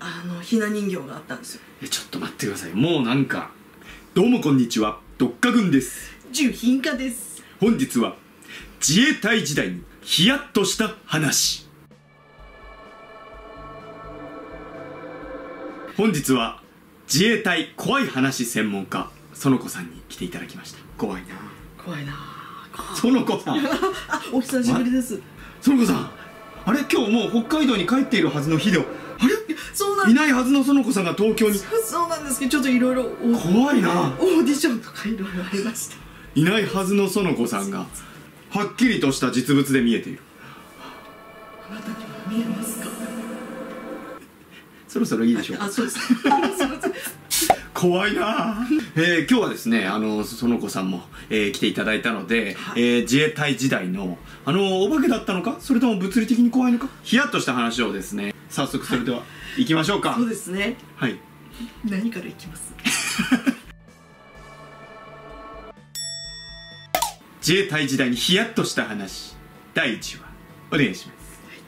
ひな人形があったんですよ。 ちょっと待ってください。もうなんか、どうもこんにちは、どっかぐんです。 純品家です。 本日は自衛隊時代にヒヤッとした話。本日は自衛隊怖い話専門家園子さんに来ていただきました。怖いな怖いな園子さんあ、お久しぶりです。 園子さん、あれ今日もう北海道に帰っているはずの日で、あれそうなんいないはずの園子さんが東京に。 そうなんですけど、ちょっといろいろ怖いな。 オーディションとかいろいろありました。 いないはずの園子さんがはっきりとした実物で見えている。 あなたにも見えますか？ そろそろいいでしょうか。 あ、そうです。 怖いな。今日はですね、園子さんも、来ていただいたので、 はい自衛隊時代のお化けだったのか、それとも物理的に怖いのか、ヒヤッとした話をですね、早速それでは行きましょうか。 そうですね。 はい。 何からいきます？ 自衛隊時代にヒヤッとした話第1話お願いします。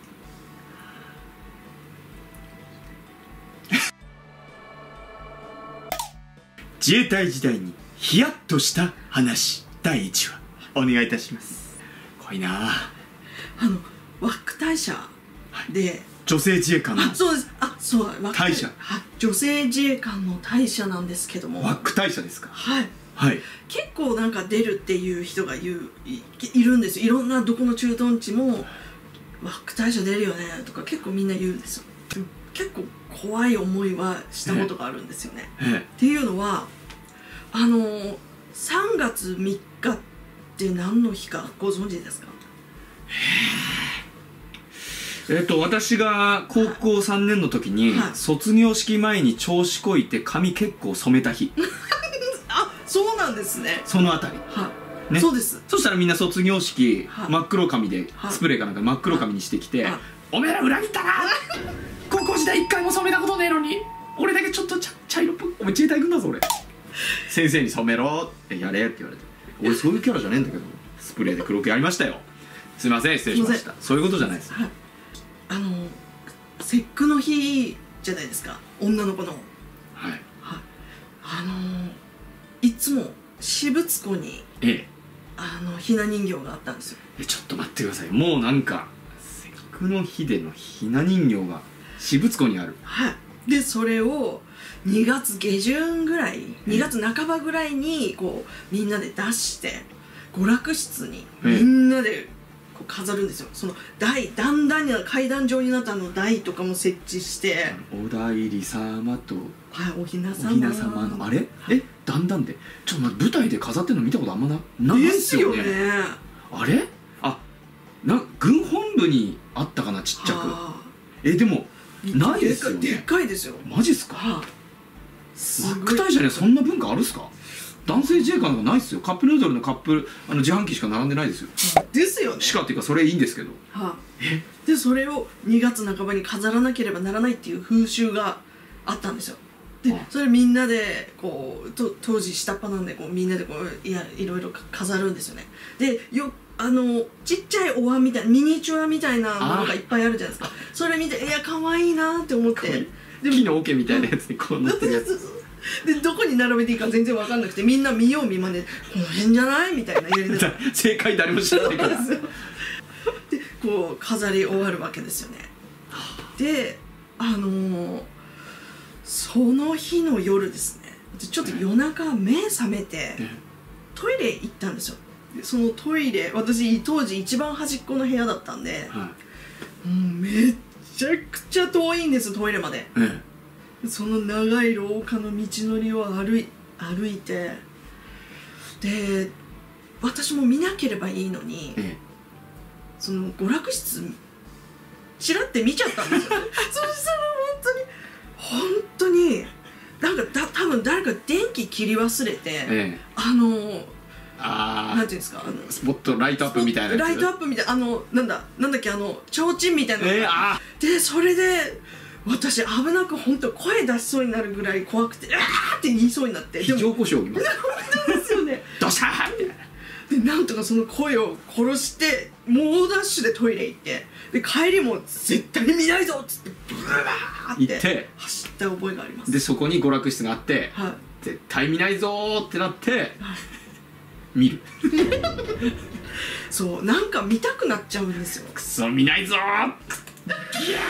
自衛隊時代にヒヤッとした話第1話お願いいたします。怖いな。 ワック大社で、 女性自衛官のそうです。そう、ワック大社。 女性自衛官の大社なんですけども、 ワック大社ですか。 はいはい。 結構なんか出るっていう人がいるんですよ。いろんなどこの駐屯地もワック大社出るよねとか結構みんな言うんですよ。でも結構怖い思いはしたことがあるんですよね。っていうのは3月3日って何の日かご存知ですか？ 私が高校3年の時に、卒業式前に調子こいて髪結構染めた日。 そうなんですね。 そのあたり。 ね、そうです。 そしたらみんな卒業式、真っ黒髪で、スプレーかなんか真っ黒髪にしてきて、おめえら裏切ったな。高校時代一回も染めたことねえのに、俺だけちょっと茶色っぽい。お前自衛隊行くんだぞ俺。先生に染めろってやれって言われて、俺そういうキャラじゃねえんだけど、スプレーで黒くやりましたよ。すいません、失礼しました。そういうことじゃないです。 節句の日じゃないですか、女の子の。 はい。 いつも私物庫にひな人形があったんですよ。 ちょっと待ってください。もうなんか節句の日でのひな人形が私物庫にある。 はい。でそれを2月下旬ぐらい、2月半ばぐらいにこうみんなで出して娯楽室にみんなでこう飾るんですよ。その台、だんだんに階段状になった台とかも設置して、 おだいり様とおひな様のあれだんだんでちょっと舞台で飾ってるの見たことあんまないですよね。あれ軍本部にあったかな、ちっちゃく。でもないですよね。 でっかいですよ。 マジっすか。ワック大社にそんな文化あるっすか。男性自衛官なんかないっすよ。カップヌードルのカップ自販機しか並んでないですよ。 ですよね。 しかっていうかそれいいんですけど。 でそれを2月半ばに飾らなければならないっていう風習があったんですよ。でそれみんなでこう当時下っ端なんでこうみんなでこういろいろ飾るんですよね。でちっちゃいお椀みたいなミニチュアみたいなものがいっぱいあるじゃないですか。それ見て可愛いなって思って、 木の桶みたいなやつにこう乗ってるやつでどこに並べていいか全然分かんなくて、みんな見よう見まねでこの辺じゃないみたいなやりながら正解誰も知らないからでこう飾り終わるわけですよね。でその日の夜ですね、ちょっと夜中目覚めてトイレ行ったんですよ。そのトイレ、私当時一番端っこの部屋だったんで、めちゃくちゃ遠いんです、トイレまで。その長い廊下の道のりを歩いて、で私も見なければいいのに、その娯楽室チラって見ちゃったんですよ。そしたら本当になんか多分誰か電気切り忘れて、なんていうんですか、 スポットライトアップみたいなライトアップみたいな、なんだっけ、提灯みたいなのが、でそれで私危なく本当声出しそうになるぐらい怖くて、って言いそうになって、 非常故障今本当ですよね。 どうしたーみたいな。 でなんとかその声を殺して猛ダッシュでトイレ行って、で帰りも絶対見ないぞっつってブワーって走た覚えがあります。 でそこに娯楽室があって、 はい、 絶対見ないぞーってなって、見るそう、なんか見たくなっちゃうんですよ。 くそ見ないぞーギャ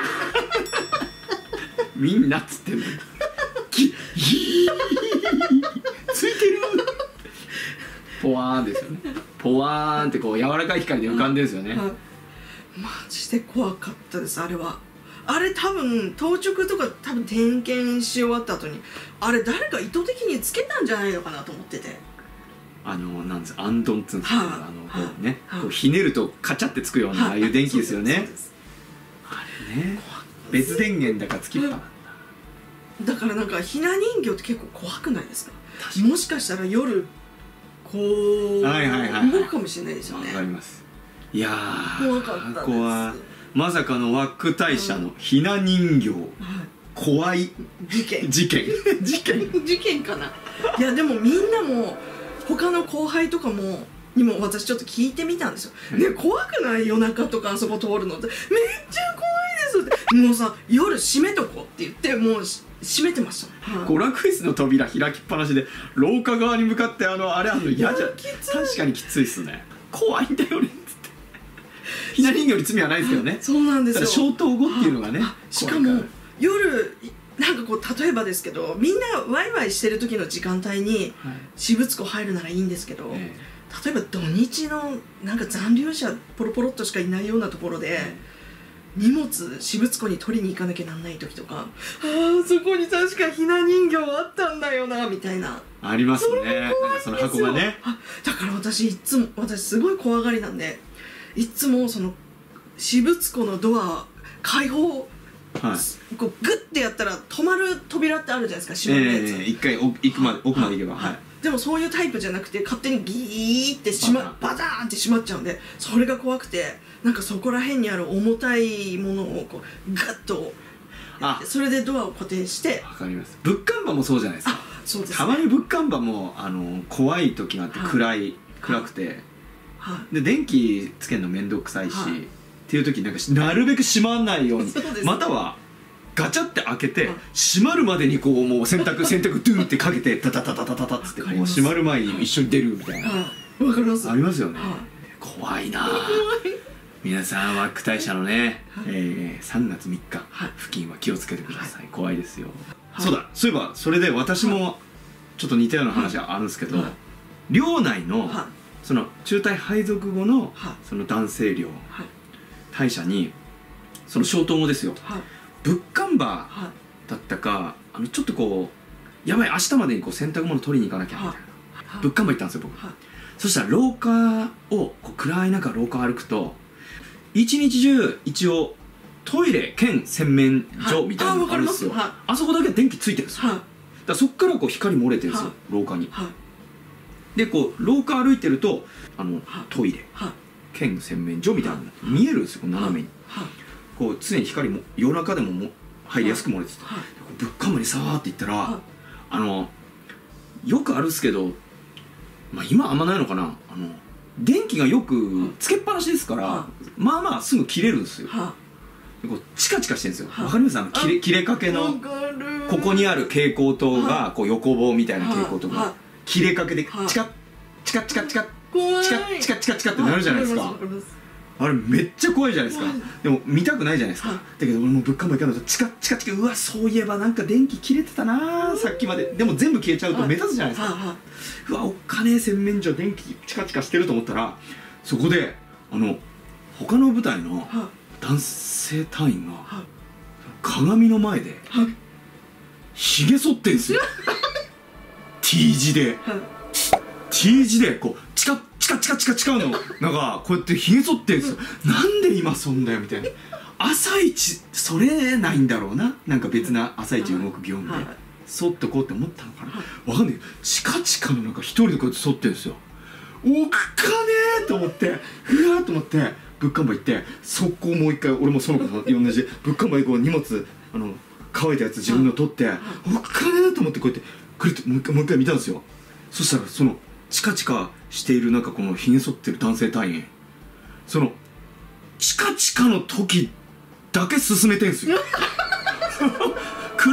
ーみんなっつってんのギーついてるポワーンですよね。ポワーンってこう柔らかい光で浮かんでるんですよね。 マジで怖かったです。あれはあれ多分当直とか多分点検し終わった後にあれ誰か意図的につけたんじゃないのかなと思ってて、 なんですアンドンっつうんですけど、こうね、こうひねるとカチャってつくようなああいう電気ですよね。あれね、別電源だからつきっぱなんだ。 だからなんかひな人形って結構怖くないですか？もしかしたら夜こう動くかもしれないですよね。わかります。いやー、 怖かったです。 ここはまさかのワック大社のひな人形、怖い事件事件かな。いやでもみんなも他の後輩とかもにも私ちょっと聞いてみたんですよ。ね、怖くない？夜中とかあそこ通るのってめっちゃ怖いですって。もうさ、夜閉めとこうって言ってもう閉めてました。 娯楽室の扉開きっぱなしで廊下側に向かってあれあんの嫌じゃん。確かにきついっすね。怖いんだよねっつってひな人形に罪はないですけどね。 そうなんですよ。 消灯後っていうのがね、 しかも夜なんかこう例えばですけど、みんなワイワイしてる時の時間帯に私物庫入るならいいんですけど、例えば土日のなんか残留者ポロポロっとしかいないようなところで、荷物私物庫に取りに行かなきゃなんない時とか、ああそこに確かひな人形あったんだよなみたいな。 ありますね。なんかその箱がね。 だから私すごい怖がりなんで、いつもその私物庫のドア開放、こうグッてやったら止まる扉ってあるじゃないですか、閉まるやつ。 一回奥まで行けば。 でもそういうタイプじゃなくて勝手にギーってバターンって閉まっちゃうんで、それが怖くて、なんかそこら辺にある重たいものをこうグッとそれでドアを固定して。 わかります。物販場もそうじゃないですか。 そうですね、 たまに物販場も怖い時があって、暗くて、で電気つけるの面倒くさいし、っていう時なんかなるべく閉まらないように、またはガチャって開けて閉まるまでにこうもう洗濯ドゥンってかけてタタタタタタタっつってこう閉まる前に一緒に出るみたいな。 わかります。 ありますよね。怖いな。皆さんワック大社のね、3月3日付近は気をつけてください。怖いですよ。そうだ、そういえばそれで私もちょっと似たような話があるんですけど、寮内のその中隊配属後のその男性寮大社にその消灯後ですよ、物販場だったかちょっとこうやばい明日までにこう洗濯物取りに行かなきゃみたいな物販場行ったんですよ僕。そしたら廊下をこう暗い中廊下歩くと一日中一応トイレ兼洗面所みたいなのがあるんですよ。あそこだけ電気ついてるんですよ。だからそっからこう光漏れてるんですよ、廊下に。でこう廊下歩いてるとトイレ兼洗面所みたいなの見えるんですよ、斜めに。こう常に光も夜中でも入りやすく漏れてて、物販場にさーって行ったらよくあるっすけど、まあ今あんまないのかな、電気がよくつけっぱなしですからまあまあすぐ切れるんですよ。こうチカチカしてるんですよ。わかります？切れかけのここにある蛍光灯がこう横棒みたいな蛍光灯が切れかけでチカッチカッチカッチカッチカッチカッチカッチカッってなるじゃないですか。あれめっちゃ怖いじゃないですか。でも見たくないじゃないですか。だけど俺も物販場行かないとチカッチカッチカッ、うわそういえばなんか電気切れてたなさっきまで。でも全部消えちゃうと目立つじゃないですか。うわおっかねえ洗面所電気チカチカしてると思ったら、そこで他の部隊の男性隊員が鏡の前でひげ剃ってんすよ。T 字でこうチカチカチカチカチカのなんかこうやってひげ剃ってんすよ。なんで今そんだよみたいな。朝一それないんだろうな、なんか別な朝一動く業務で剃っとこうって思ったのかな、わかんないけどチカチカのなんか一人でこうやって剃ってんすよ。おっかねえと思って、うわーと思って物販場行って、速攻もう一回俺もその子と同じで物販場でこう荷物乾いたやつ自分の取って、おっかねえと思ってこうやってくるってもう一回見たんですよ。そしたらそのチカチカしているなんかこのひげ剃ってる男性隊員、そのチカチカの時だけ進めてんすよ。暗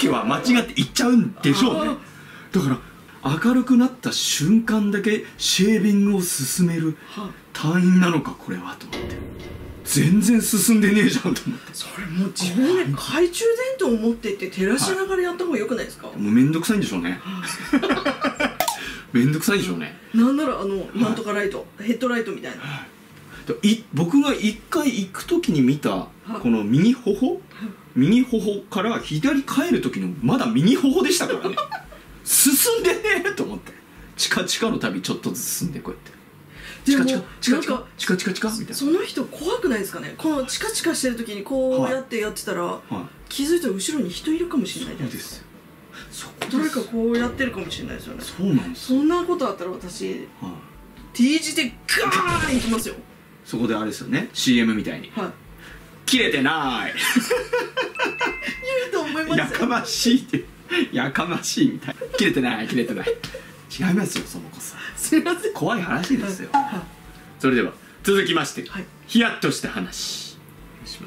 時は間違って行っちゃうんでしょうね。だから明るくなった瞬間だけシェービングを進める隊員なのかこれはと思って、全然進んでねえじゃんと思って、 それもう自分で懐中電灯を持ってって照らしながらやった方がよくないですか？ もうめんどくさいんでしょうね。めんどくさいんでしょうね。 なんならなんとかライト、ヘッドライトみたいな。 僕が一回行く時に見たこの右頬から左帰る時のまだ右頬でしたからね。進んでねえと思って、チカチカの旅ちょっとずつ進んでこうやって、チカチカチカチカチカチカチカみたいな。 その人怖くないですかね？このチカチカしてる時にこうやってやってたら、気づいたら後ろに人いるかもしれないじゃないですか。誰かこうやってるかもしれないですよね。 そうなんです。 そんなことあったら私 T 字でガーンいきますよ。 そこであれですよね、 CM みたいに切れてない。 言うと思いますよ。 やかましいってやかましいみたいな。切れてない切れてない、違いますよ、そのこそ。 すいません、 怖い話ですよ。それでは続きまして、ヒヤッとした話お願いします。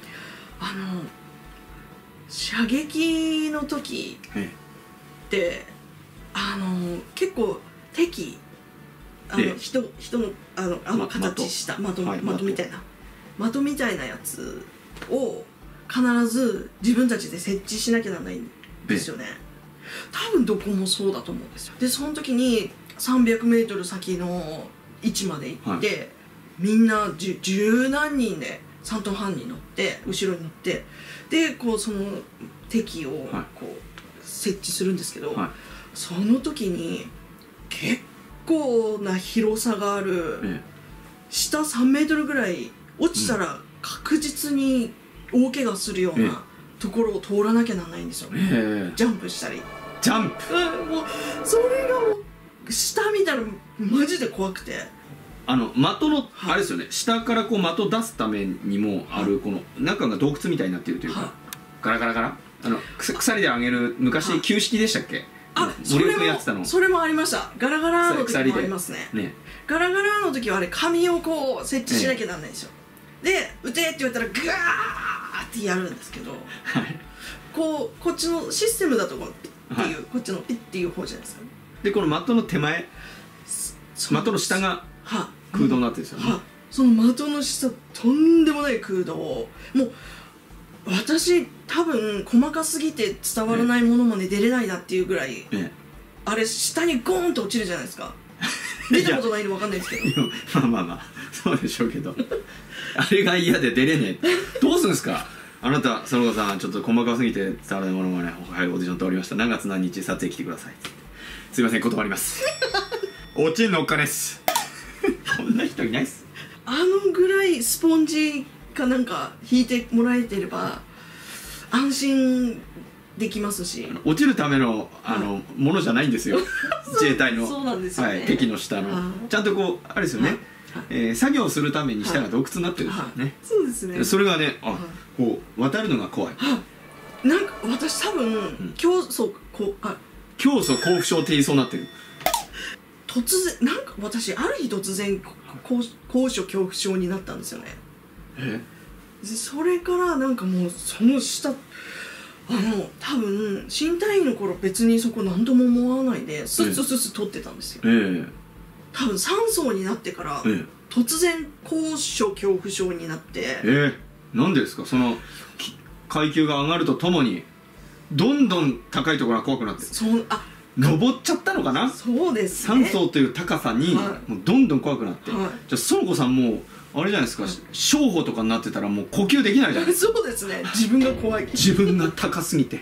射撃の時って結構敵人の形した的みたいな的みたいなやつを必ず自分たちで設置しなきゃならないんですよね。多分どこもそうだと思うんですよ。でその時に 300m 先の位置まで行って、みんな十何人で3トン半に乗って後ろに乗って、でこうその敵をこう設置するんですけど、その時に結構な広さがある、下3メートルぐらい落ちたら確実に大怪我するようなところを通らなきゃならないんですよ。ジャンプしたり。 ジャンプ、 もうそれがもう下見たらマジで怖くて。 的のあれですよね、下からこう的出すためにもあるこの中が洞窟みたいになっているというか、ガラガラガラ鎖で上げる昔旧式でしたっけ？森尾君やってたの。それもありました。ガラガラの時もありますね。ガラガラの時はあれ紙をこう設置しなきゃなんないんですよ。で撃てって言われたらガーってやるんですけど、こっちのシステムだとピッっていう、こっちのピッっていう方じゃないですか。でこの的の手前、的の下が空洞になってるんですよね。 その的の下とんでもない空洞を、もう私多分細かすぎて伝わらないものまで出れないなっていうぐらい、あれ下にゴーンと落ちるじゃないですか。出たことないの分かんないですけど。 まあそうでしょうけど、あれが嫌で出れねえ。どうするんですかあなた、その子さん、ちょっと細かすぎて伝わらないものまね、はい、オーディション通りました、何月何日撮影来てください、すいません断ります。落ちんのお金っす。こんな人いないっす。 ぐらいスポンジかなんか引いてもらえてれば安心できますし、 落ちるためのものじゃないんですよ。自衛隊の。 そうなんですよね。 敵の下のちゃんとこうあれですよね、作業するために下が洞窟になってるんですよね。 そうですね。 それがね、こう渡るのが怖い。 なんか私多分競争恐怖症って言いそうになってる。 突然なんか私ある日突然高所恐怖症になったんですよね。それからなんかもうその下多分新隊員の頃別にそこ何とも思わないでスッスッ取ってたんですよ。多分3層になってから突然高所恐怖症になって。 なんでですか？その階級が上がるとともにどんどん高いところが怖くなって登っちゃったのかな。 そうですね。 3層という高さにもうどんどん怖くなって、じゃあ園子さんもうあれじゃないですか、小歩とかになってたらもう呼吸できないじゃないですか。 そうですね、自分が怖い。 自分が高すぎて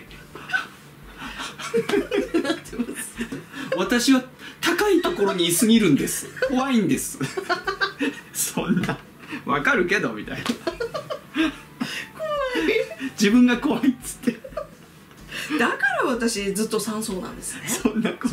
なってます。 私は高いところにいすぎるんです、怖いんです。そんなわかるけどみたいな。怖い、自分が怖いっつって。 だから私ずっと3層なんですね。 そんなこと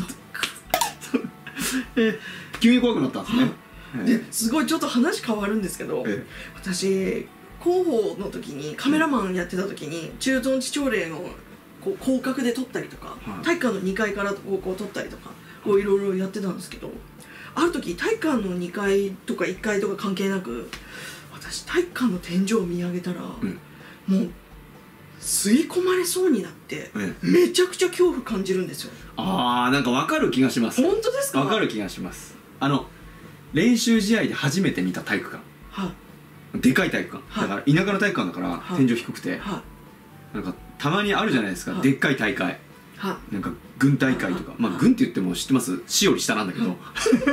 急に怖くなったんですね。 ですごいちょっと話変わるんですけど、私広報の時にカメラマンやってた時に駐屯地朝礼のこう広角で撮ったりとか、体育館の2階からこう撮ったりとかこういろいろやってたんですけど、ある時体育館の2階とか1階とか関係なく私体育館の天井を見上げたら、もう吸い込まれそうになって、めちゃくちゃ恐怖感じるんですよ。 ああ、なんか分かる気がします。 本当ですか？ 分かる気がします。練習試合で初めて見た体育館、でかい体育館、だから田舎の体育館だから天井低くて、なんかたまにあるじゃないですか、でっかい大会、なんか軍大会とか、まあ軍って言っても知ってます、市より下なんだけど、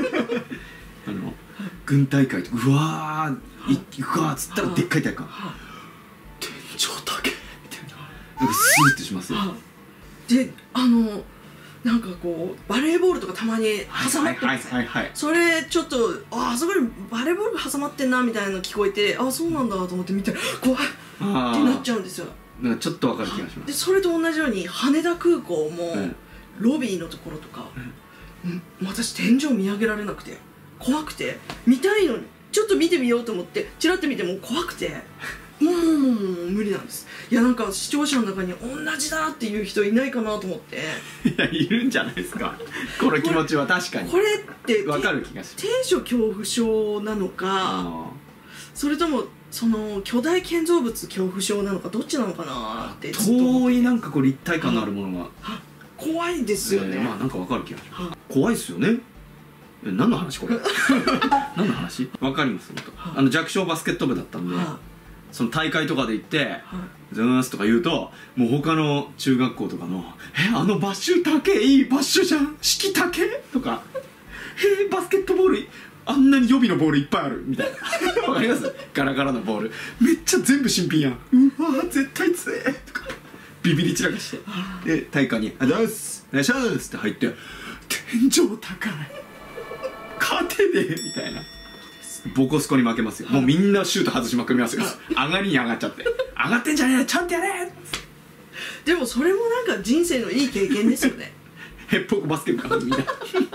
軍大会とか、うわー行くかっつったらでっかい体育館、天井高えみたいな、なんかスーッてしますよ。 でなんかこうバレーボールとかたまに挟まってますね。それちょっとあそこにバレーボールが挟まってんなみたいなの聞こえて、あそうなんだと思って見て怖いってなっちゃうんですよ。 なんかちょっとわかる気がします。 でそれと同じように羽田空港もロビーのところとか、私天井見上げられなくて怖くて、見たいのにちょっと見てみようと思ってチラッと見ても怖くて、もう無理なんです。いやなんか視聴者の中に同じだっていう人いないかなと思って。 いやいるんじゃないですか、この気持ちは。確かにこれって分かる気がします。 低所恐怖症なのか、それともその巨大建造物恐怖症なのか、どっちなのかなって。 遠いなんかこう立体感のあるものが怖いですよね。 まあなんか分かる気がします。怖いですよね。何の話これ何の話。分かります。弱小バスケット部だったんで、その大会とかで行って「ズーンス」とか言うと、もう他の中学校とかの「バッシュ高え、いいバッシュじゃん、式高え」とか「バスケットボールあんなに予備のボールいっぱいある」みたいなわかります？ガラガラのボールめっちゃ全部新品やん、うわー絶対強えとかビビり散らかして、で体育館に「ありがとうございますお願いします」って入って「天井高い勝てねえ」みたいな。ボコスコに負けますよ。もうみんなシュート外しまくりますよ。上がりに上がっちゃって「上がってんじゃねえ、ちゃんとやれ!」 でもそれもなんか人生のいい経験ですよね。 へっぽこバスケ部かみんな